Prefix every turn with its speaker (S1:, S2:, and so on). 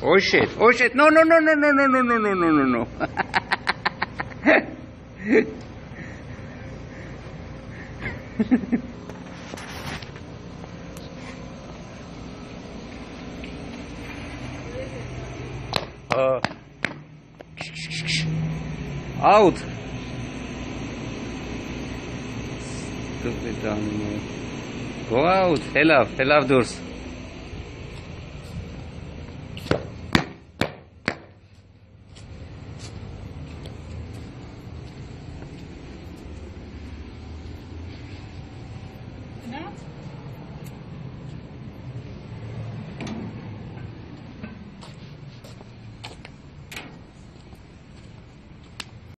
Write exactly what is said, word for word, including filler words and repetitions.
S1: Oh shit, oh shit, no, no, no, no, no, no, no, no, no, no, no. uh, out. Stupid animal. Go out, hell off, hell off doors.